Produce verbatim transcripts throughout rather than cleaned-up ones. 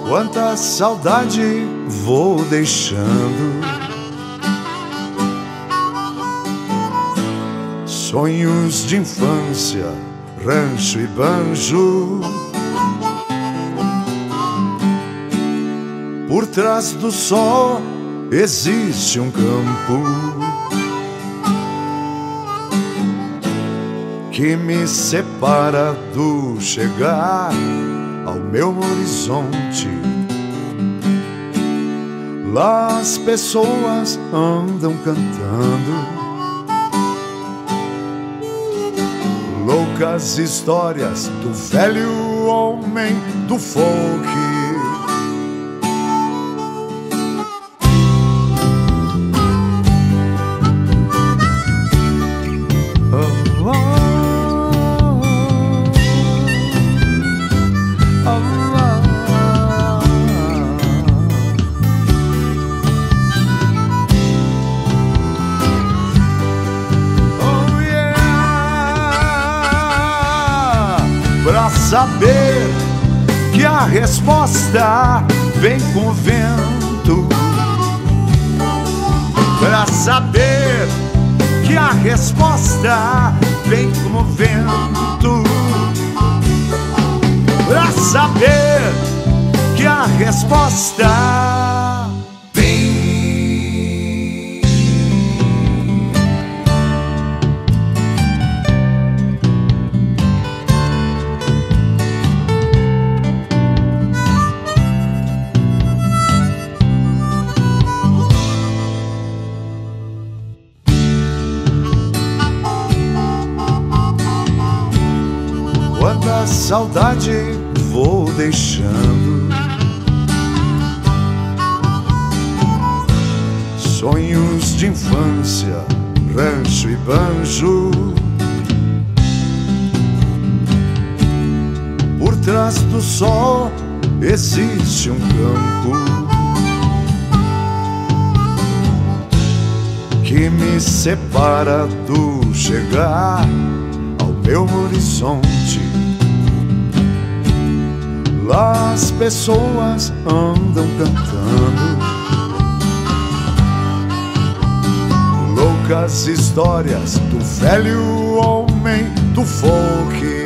Quanta saudade vou deixando, sonhos de infância, rancho e banjo. Por trás do sol existe um campo que me separa do chegar ao meu horizonte. Lá as pessoas andam cantando loucas histórias do velho homem do folk. Pra saber que a resposta vem com o vento, pra saber que a resposta vem com o vento, pra saber que a resposta vem. Quanta saudade vou deixando, sonhos de infância, rancho e banjo. Por trás do sol existe um campo que me separa do chegar ao meu horizonte. Lá as pessoas andam cantando loucas histórias do velho homem do folk.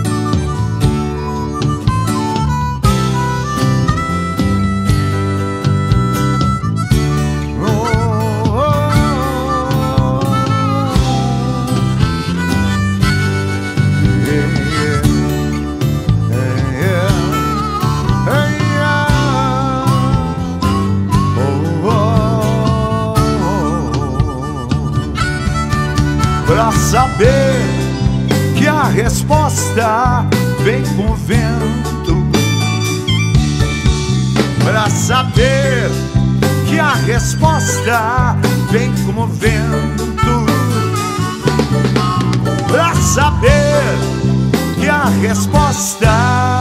Pra saber que a resposta vem com o vento, pra saber que a resposta vem com o vento, pra saber que a resposta